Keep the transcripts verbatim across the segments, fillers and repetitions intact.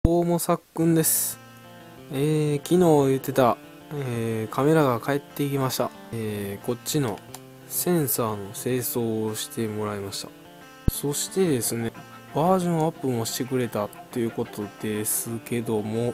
どうもさっくんです。えー、昨日言ってた、えー、カメラが帰ってきました。えー、こっちのセンサーの清掃をしてもらいました。そしてですね、バージョンアップもしてくれたっていうことですけども、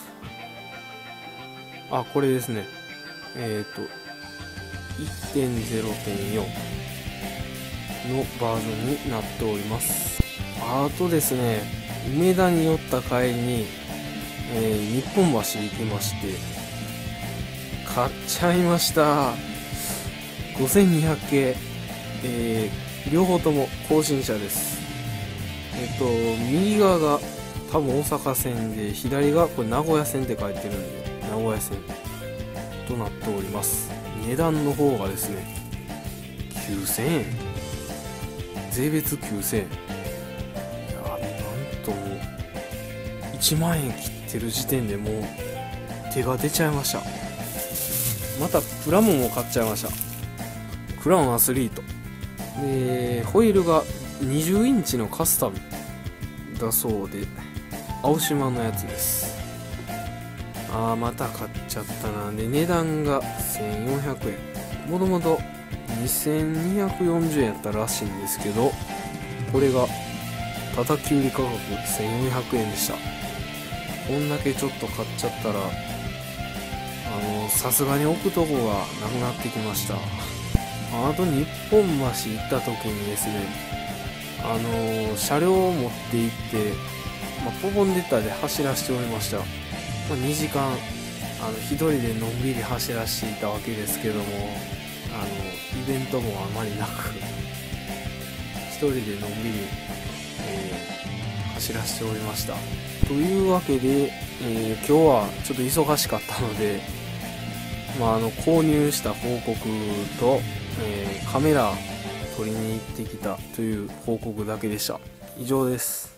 あ、これですね。えっ、ー、と、いってんゼロてんよん のバージョンになっております。あとですね、梅田に寄った帰りに、えー、日本橋行きまして買っちゃいました。ごせんにひゃく系、えー、両方とも更新車です。えっと右側が多分大阪線で、左がこれ名古屋線って書いてるんで名古屋線となっております。値段の方がですねきゅうせんえん、税別きゅうせんえん、いやー、なんともういちまんえん切ってる時点でもう手が出ちゃいました。またプラモも買っちゃいました。クラウンアスリートで、ホイールがにじゅうインチのカスタムだそうで、青島のやつです。あー、また買っちゃったな。で値段がせんよんひゃくえん、もともとにせんにひゃくよんじゅうえんやったらしいんですけど、これが叩き売り価格せんよんひゃくえんでした。こんだけちょっと買っちゃったら、あのさすがに置くとこがなくなってきました。あと日本橋行った時にですね、あの車両を持って行って、まあ、ポポンデッターで走らせておりました。まあ、にじかんあの一人でのんびり走らせていたわけですけども、あのイベントもあまりなく一人でのんびり、えー、走らせておりました。というわけで、えー、今日はちょっと忙しかったので、まあ、あの購入した報告と、えー、カメラ取りに行ってきたという報告だけでした。以上です。